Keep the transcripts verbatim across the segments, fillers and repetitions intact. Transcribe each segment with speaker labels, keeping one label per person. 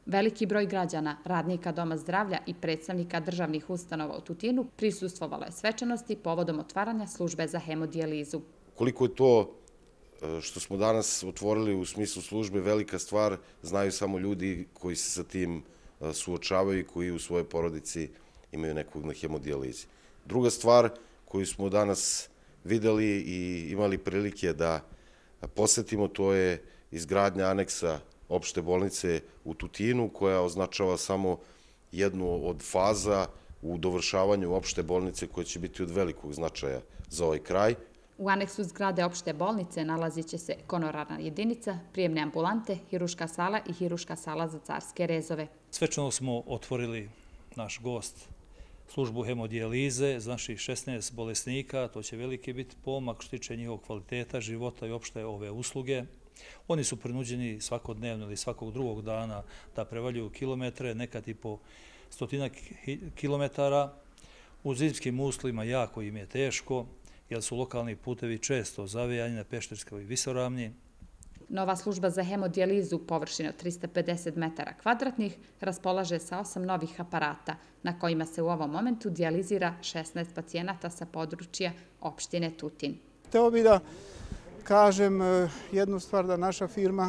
Speaker 1: Veliki broj građana, radnika Doma zdravlja i predstavnika državnih ustanova u Tutinu prisustvovalo je svečanosti povodom otvaranja službe za hemodijalizu.
Speaker 2: Koliko je to što smo danas otvorili u smislu službe velika stvar, znaju samo ljudi koji se sa tim suočavaju i koji u svojoj porodici imaju nekog na hemodijalizi. Druga stvar koju smo danas videli i imali prilike da posetimo, to je izgradnja aneksa opšte bolnice u Tutinu, koja označava samo jednu od faza u dovršavanju opšte bolnice koja će biti od velikog značaja za ovaj kraj.
Speaker 1: U aneksu zgrade opšte bolnice nalazit će se konorarna jedinica, prijemne ambulante, hiruška sala i hiruška sala za carske rezove.
Speaker 3: Svečano smo otvorili naš gost službu hemodijalize za naših šesnaest bolesnika. To će veliki biti pomak što tiče njihovog kvaliteta života i opšte ove usluge. Oni su prinuđeni svakodnevno ili svakog drugog dana da prevaljuju kilometre, nekad i po stotinak kilometara. U zimskim uslovima jako im je teško, jer su lokalni putevi često zavijani na pešterskoj visoravni.
Speaker 1: Nova služba za hemodijalizu površine od trista pedeset metara kvadratnih raspolaže sa osam novih aparata, na kojima se u ovom momentu dijalizira šesnaest pacijenata sa područja opštine Tutin.
Speaker 4: Hteo bih da kažem jednu stvar, da naša firma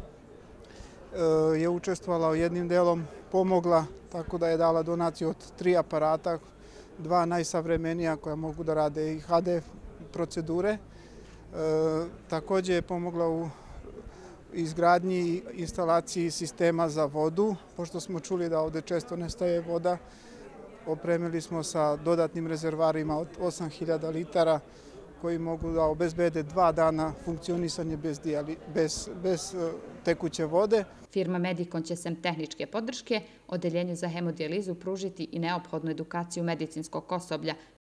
Speaker 4: je učestvovala jednim delom, pomogla, tako da je dala donaciju od tri aparata, dva najsavremenija koja mogu da rade i ha de procedure. Također je pomogla u izgradnji i instalaciji sistema za vodu, pošto smo čuli da ovde često nestaje voda. Opremili smo sa dodatnim rezervarima od osam hiljada litara koji mogu da obezbede dva dana funkcionisanje bez, bez, bez tekuće vode.
Speaker 1: Firma Medikon će sem tehničke podrške odeljenju za hemodijalizu pružiti i neophodnu edukaciju medicinskog osoblja